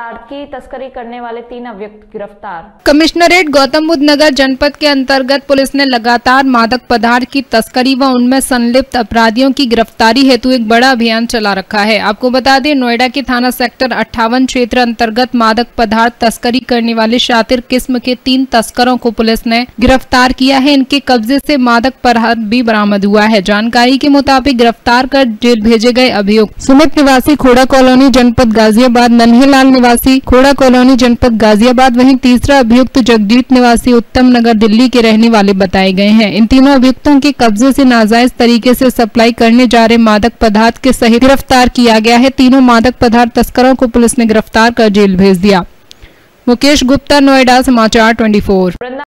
की तस्करी करने वाले 3 अभियुक्त गिरफ्तार। कमिश्नरेट गौतम बुद्ध नगर जनपद के अंतर्गत पुलिस ने लगातार मादक पदार्थ की तस्करी व उनमें संलिप्त अपराधियों की गिरफ्तारी हेतु एक बड़ा अभियान चला रखा है। आपको बता दें, नोएडा के थाना सेक्टर 58 क्षेत्र अंतर्गत मादक पदार्थ तस्करी करने वाले शातिर किस्म के 3 तस्करों को पुलिस ने गिरफ्तार किया है। इनके कब्जे से मादक पदार्थ भी बरामद हुआ है। जानकारी के मुताबिक गिरफ्तार कर जेल भेजे गए अभियुक्त सुमित निवासी खोड़ा कॉलोनी जनपद गाजियाबाद, नन्हेलाल निवासी खोड़ा कॉलोनी जनपद गाजियाबाद, वहीं तीसरा अभियुक्त जगजीत निवासी उत्तम नगर दिल्ली के रहने वाले बताए गए हैं। इन तीनों अभियुक्तों के कब्जे से नाजायज तरीके से सप्लाई करने जा रहे मादक पदार्थ के सहित गिरफ्तार किया गया है। तीनों मादक पदार्थ तस्करों को पुलिस ने गिरफ्तार कर जेल भेज दिया। मुकेश गुप्ता, नोएडा समाचार 24।